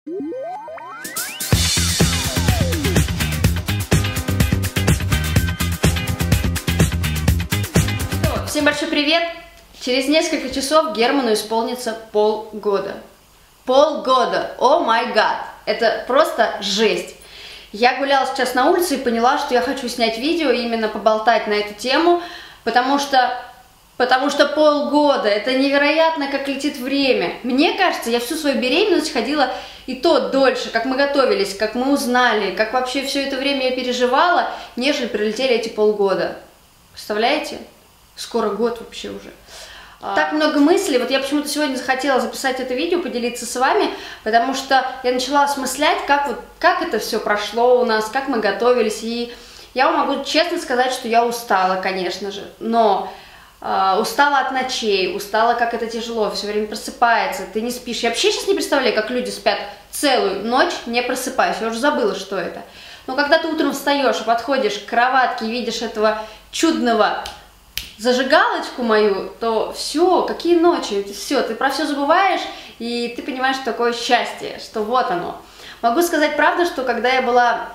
Всем большой привет! Через несколько часов Герману исполнится полгода. Полгода! О май гад! Это просто жесть! Я гуляла сейчас на улице и поняла, что я хочу снять видео и именно поболтать на эту тему, потому что полгода, это невероятно, как летит время. Мне кажется, я всю свою беременность ходила и то дольше, как мы готовились, как мы узнали, как вообще все это время я переживала, нежели прилетели эти полгода. Представляете? Скоро год вообще уже. Так много мыслей, вот я почему-то сегодня захотела записать это видео, поделиться с вами, потому что я начала осмыслять, как это все прошло у нас, как мы готовились, и я вам могу честно сказать, что я устала, конечно же, но устала от ночей, устала, как это тяжело, все время просыпается, ты не спишь. Я вообще сейчас не представляю, как люди спят целую ночь, не просыпаясь, я уже забыла, что это. Но когда ты утром встаешь и подходишь к кроватке и видишь этого чудного зажигалочку мою, то все, какие ночи, все, ты про все забываешь, и ты понимаешь, что такое счастье, что вот оно. Могу сказать правду, что когда я была,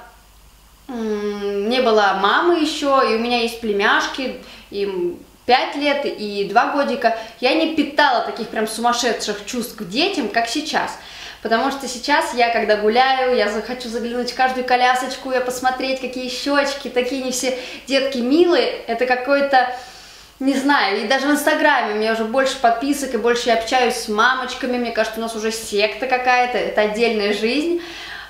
не было мамы еще, и у меня есть племяшки, им 5 лет и 2 годика, я не питала таких прям сумасшедших чувств к детям, как сейчас. Потому что сейчас я, когда гуляю, я хочу заглянуть в каждую колясочку, я посмотреть, какие щечки, такие не все детки милые, это какой-то... Не знаю, и даже в Инстаграме у меня уже больше подписок, и больше я общаюсь с мамочками, мне кажется, у нас уже секта какая-то, это отдельная жизнь.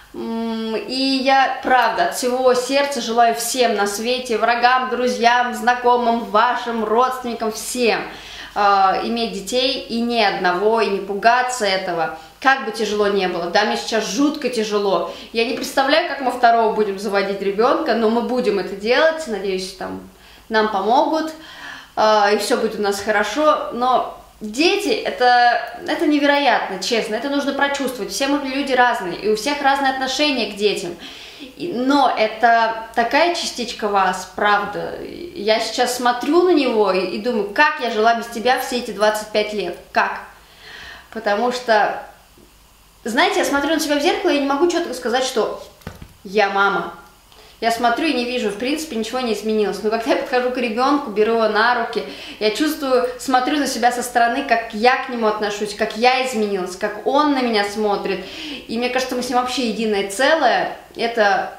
И я, правда, от всего сердца желаю всем на свете, врагам, друзьям, знакомым, вашим, родственникам, всем иметь детей и ни одного, и не пугаться этого. Как бы тяжело не было, да, мне сейчас жутко тяжело. Я не представляю, как мы второго будем заводить ребенка, но мы будем это делать, надеюсь, там нам помогут. И все будет у нас хорошо, но дети это невероятно, честно, это нужно прочувствовать, все мы люди разные, и у всех разные отношения к детям, но это такая частичка вас, правда, я сейчас смотрю на него и думаю, как я жила без тебя все эти 25 лет, как, потому что, знаете, я смотрю на себя в зеркало и не могу четко сказать, что я мама. Я смотрю и не вижу, в принципе, ничего не изменилось. Но когда я подхожу к ребенку, беру его на руки, я чувствую, смотрю на себя со стороны, как я к нему отношусь, как я изменилась, как он на меня смотрит. И мне кажется, мы с ним вообще единое целое. Это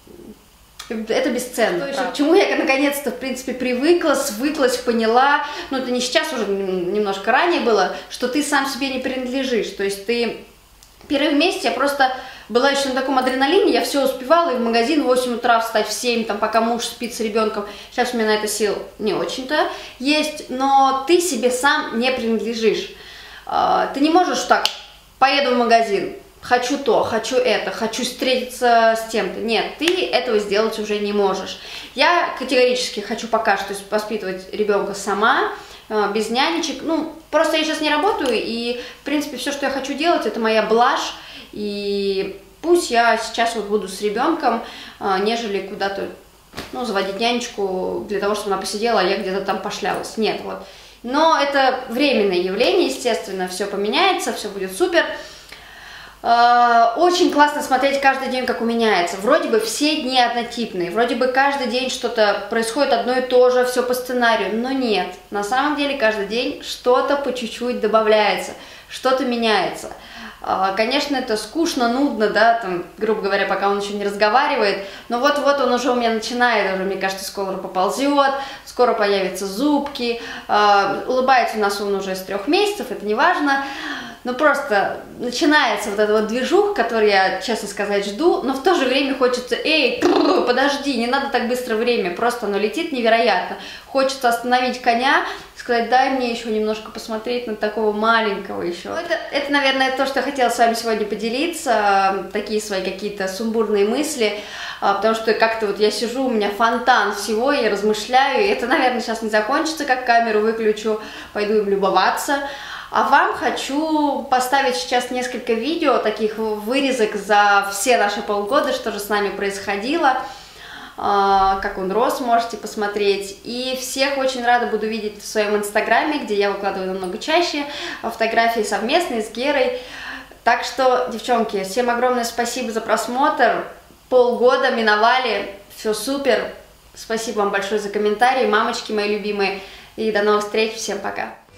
бесценно. К чему я наконец-то, в принципе, привыкла, свыклась, поняла. Ну, это не сейчас, уже немножко ранее было, что ты сам себе не принадлежишь. То есть ты... Первый месяц я просто... Была еще на таком адреналине, я все успевала, и в магазин в 8 утра встать, в 7, там, пока муж спит с ребенком. Сейчас у меня на это сил не очень-то есть, но ты себе сам не принадлежишь. Ты не можешь так, поеду в магазин, хочу то, хочу это, хочу встретиться с тем-то. Нет, ты этого сделать уже не можешь. Я категорически хочу пока что воспитывать ребенка сама, без нянечек. Ну, просто я сейчас не работаю, и, в принципе, все, что я хочу делать, это моя блажь. И пусть я сейчас вот буду с ребенком, нежели куда-то, ну, заводить нянечку для того, чтобы она посидела, а я где-то там пошлялась. Нет, вот. Но это временное явление, естественно, все поменяется, все будет супер. Очень классно смотреть каждый день, как меняется. Вроде бы все дни однотипные, вроде бы каждый день что-то происходит одно и то же, все по сценарию, но нет. На самом деле каждый день что-то по чуть-чуть добавляется, что-то меняется. Конечно, это скучно, нудно, да, там, грубо говоря, пока он еще не разговаривает, но вот-вот он уже у меня начинает, уже, мне кажется, скоро поползет, скоро появятся зубки, улыбается у нас он уже с 3 месяцев, это не важно, но просто начинается вот эта вот движуха, которую я, честно сказать, жду, но в то же время хочется, эй, подожди, не надо так быстро время, просто оно летит невероятно, хочется остановить коня, сказать, дай мне еще немножко посмотреть на такого маленького еще. Это, наверное, то, что я хотела с вами сегодня поделиться, такие свои какие-то сумбурные мысли, потому что как-то вот я сижу, у меня фонтан всего, я размышляю, и это, наверное, сейчас не закончится, как камеру выключу, пойду им любоваться. А вам хочу поставить сейчас несколько видео, таких вырезок за все наши полгода, что же с нами происходило, как он рос, можете посмотреть. И всех очень рада буду видеть в своем инстаграме, где я выкладываю намного чаще фотографии совместные с Герой. Так что, девчонки, всем огромное спасибо за просмотр. Полгода миновали, все супер. Спасибо вам большое за комментарии, мамочки мои любимые. И до новых встреч, всем пока.